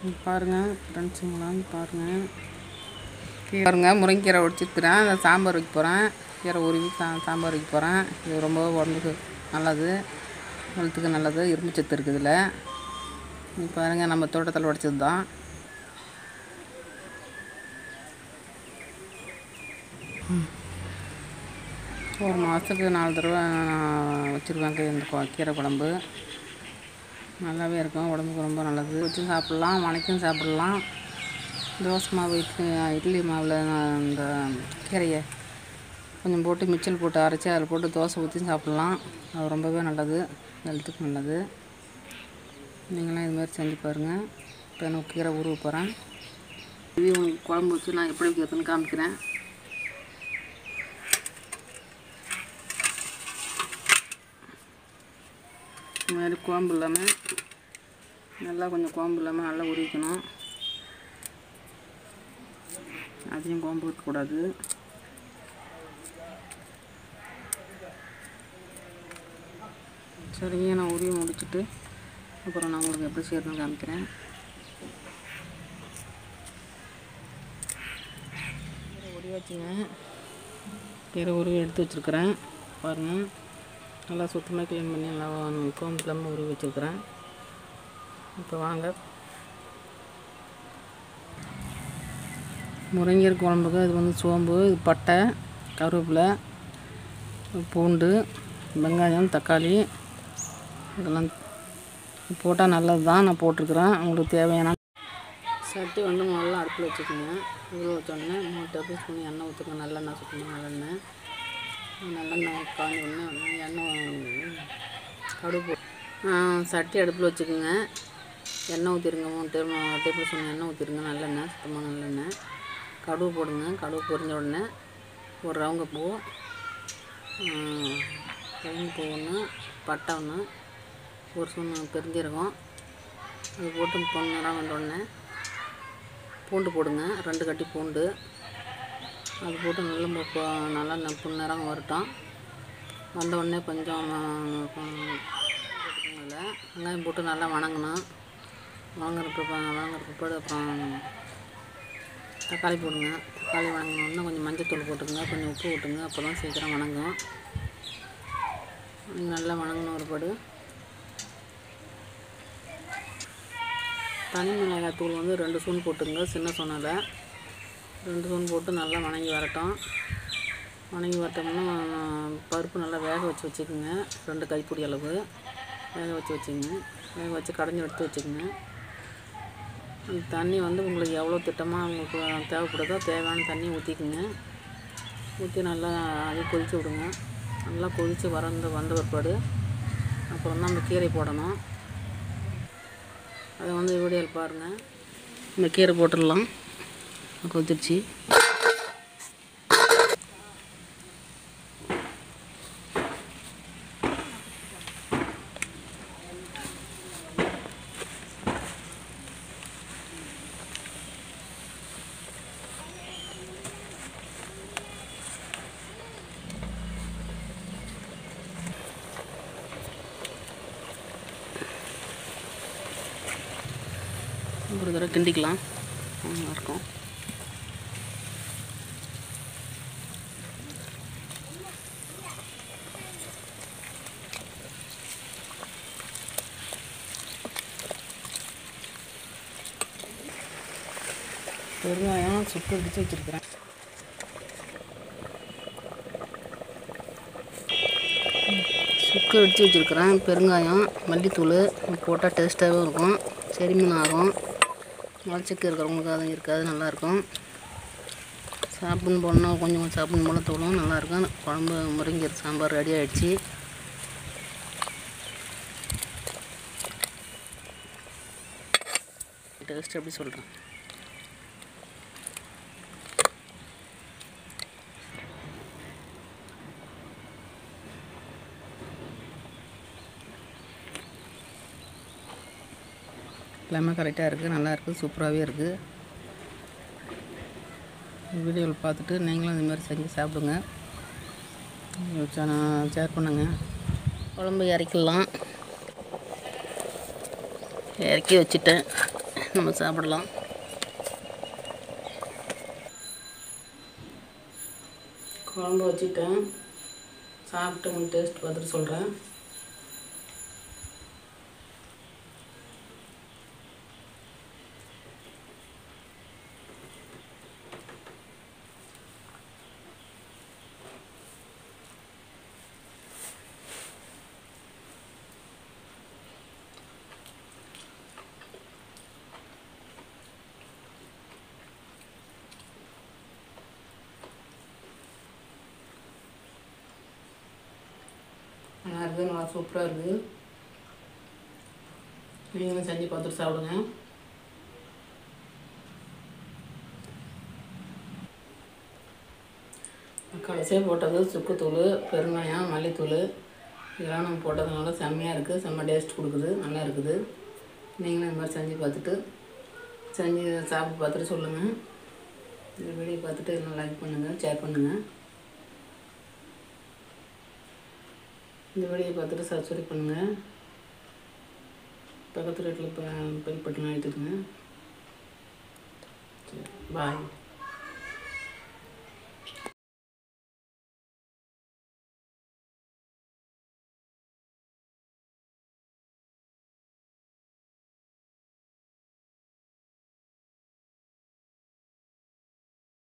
பாருங்கள் ஃப்ரெண்ட்ஸுங்களாம் பாருங்கள். பாருங்கள், முருங்கைக்கீரை உடைச்சிருக்கிறேன். அதை சாம்பார் வைக்க போகிறேன். கீரை உருவி சாம்பார் வைக்க போகிறேன். இது ரொம்ப உடம்புக்கு நல்லது, ஹெல்த்துக்கு நல்லது, இரும்பு சத்து இருக்குது இதில். பாருங்கள், நம்ம தோட்டத்தில் உடைச்சது தான். ஒரு மாதத்துக்கு 4 தடவை வச்சுருவாங்க இந்த கீரை குழம்பு. நல்லாவே இருக்கும், உடம்புக்கு ரொம்ப நல்லது. வச்சு சாப்பிட்லாம், வணக்கியும் சாப்பிட்லாம். தோசை மாவு, இட்லி மாவில் இந்த கீரையை கொஞ்சம் போட்டு மிச்சல் போட்டு அரைச்சி அதில் போட்டு தோசை ஊற்றி சாப்பிட்லாம். அது ரொம்பவே நல்லது, ஹெல்த்துக்கு நல்லது. நீங்களாம் இதுமாதிரி செஞ்சு பாருங்கள். இப்போ நான் கீரை உருவ போகிறேன். குழம்பு வச்சு நான் எப்படி வைக்கிறதுன்னு காமிக்கிறேன். இந்த மாதிரி குழம்பு இல்லாமல் நல்லா கொஞ்சம் குழம்பு இல்லாமல் நல்லா உரிக்கணும். அதையும் குழம்பு ஊற்றக்கூடாது. சரிங்க, நான் உருவி முடிச்சுட்டு அப்புறம் நான் உங்களுக்கு எப்படி செய்யறதுன்னு காமிக்கிறேன். உருவி வச்சுங்க, கீரை உருவி எடுத்து வச்சுருக்கிறேன். பாருங்கள், நல்லா சுத்தமாக க்ளீன் பண்ணி நல்லா குழம்பு இல்லாமல் உருவி வச்சுருக்கிறேன். இப்போ வாங்க, முருங்கீரை குழம்புக்கு இது வந்து சோம்பு, இது பட்டை, கருவேப்பிலை, பூண்டு, வெங்காயம், தக்காளி இதெல்லாம் போட்டால் நல்லது தான். நான் போட்டிருக்கிறேன். உங்களுக்கு தேவையான சட்டி வந்து முதல்ல அடுப்பில் வச்சுக்கோங்க. இவ்வளோ வச்சோடனே 3 டேபிள் ஸ்பூன் எண்ணெய் ஊற்றுங்க. நல்லெண்ணெய் சுற்றணும். நல்லெண்ணெய் காஞ்சி உடனே எண்ணெய் கடுகு சட்டி அடுப்பில் வச்சுக்கோங்க. எண்ணெய் ஊற்றிடுங்க. 3 டேபிள் ஸ்பூன் எண்ணெய் ஊற்றிடுங்க. நல்லெண்ணெய், சுத்தமாக நல்லெண்ணெய். கடுகு போடுங்க. கடுகு பொரிஞ்ச உடனே ஒரு ரவங்க பூ, ஒன்று, பட்டை ஒன்று, ஒரு ஸ்பூன் பெருஞ்சீரகம், அது போட்டு பொன்னிறம் வந்த உடனே பூண்டு போடுங்க. 2 கட்டி பூண்டு அது போட்டு நல்லா பொன்னிறம் வரட்டும். வந்த உடனே கொஞ்சம் அதில் வெங்காயம் போட்டு நல்லா வணங்கணும். வணங்குற பிற்பாடு அப்புறம் தக்காளி போடுங்க. தக்காளி வணங்கினோன்னா கொஞ்சம் மஞ்சத்தூள் போட்டுக்கோங்க, கொஞ்சம் உப்பு விட்டுங்க. அப்போ தான் சீக்கிரம் வணங்கும். நீங்கள் நல்லா வணங்கின ஒருபாடு தனி மிளகாய் தூள் வந்து 2 ஸ்பூன் போட்டுங்க. சின்ன ஸ்பூனில் 2 ஸ்பூன் போட்டு நல்லா வணங்கி வரட்டும். வணங்கி வரட்டோம்னா பருப்பு நல்லா வேக வச்சு வச்சுக்கோங்க. 2 கைப்பிடி அளவு வேக வச்சுங்க. வேக வச்சு கடைஞ்சி எடுத்து வச்சுக்கோங்க. அந்த தண்ணி வந்து உங்களுக்கு எவ்வளோ திட்டமாக உங்களுக்கு தேவைப்படுதோ தேவையான தண்ணி ஊற்றிக்குங்க. ஊற்றி நல்லா அதை கொதித்து விடுங்க. நல்லா கொதித்து வந்த பிற்பாடு அப்புறம் தான் அந்த கீரை போடணும். அதை வந்து வீடியோவில் பாருங்கள். இந்த கீரை போட்டுடலாம். கொதிச்சு ஒரு தடவை கிண்டிக்கலாம். நல்லாயிருக்கும். பெருங்காயம் சுக்கு அடித்து வச்சுருக்கிறேன். சுக்கு அடித்து வச்சுருக்கிறேன். பெருங்காயம், மல்லித்தூள் போட்டால் டேஸ்ட்டாகவும் இருக்கும். செரிமன் ஆகும். மலச்சிக்கு இருக்கிறவங்களுக்கு அதுவும் இருக்காது, நல்லாயிருக்கும். சாப்பிட்னு போடணும், கொஞ்சம் சாப்பிட்னு போல தூளும் நல்லாயிருக்கும். குழம்பு முருங்கீரை சாம்பார் ரெடி ஆகிடுச்சு. டேஸ்ட் எப்படி சொல்கிறேன். எல்லாமே கரெக்டாக இருக்குது, நல்லாயிருக்கு, சூப்பராகவே இருக்குது. வீடியோவில் பார்த்துட்டு நீங்களும் இதுமாதிரி செஞ்சு சாப்பிடுங்க. ஷேர் பண்ணுங்கள். குழம்பு இறக்கிடலாம். இறக்கி வச்சுட்டேன். நம்ம சாப்பிடலாம். குழம்பு வச்சுட்டேன், சாப்பிட்டு உங்களுக்கு டேஸ்ட் பார்த்துட்டு சொல்கிறேன். நல்லா இருக்குது, நல்லா சூப்பராக இருக்குது. நீங்களும் செஞ்சு பார்த்துட்டு சாப்பிடுங்க. கடைசியாக போட்டது சுக்குத்தூள், பெருங்காயம், மல்லித்தூள் இதெல்லாம் நம்ம போட்டதுனால செம்மையாக இருக்குது, செம்ம டேஸ்ட் கொடுக்குது, நல்லா இருக்குது. நீங்களும் இந்த மாதிரி செஞ்சு பார்த்துட்டு சாப்பிட்டு பார்த்துட்டு சொல்லுங்கள். இந்த வீடியோ பார்த்துட்டு எல்லாம் லைக் பண்ணுங்கள், ஷேர் பண்ணுங்கள். இந்த வீடியோ பார்த்துட்டு சப்ஸ்கிரைப் பண்ணுங்கள். பக்கத்து வீட்டில் பெல் பட்டன் அழுத்திடுங்க. சரி, பாய்.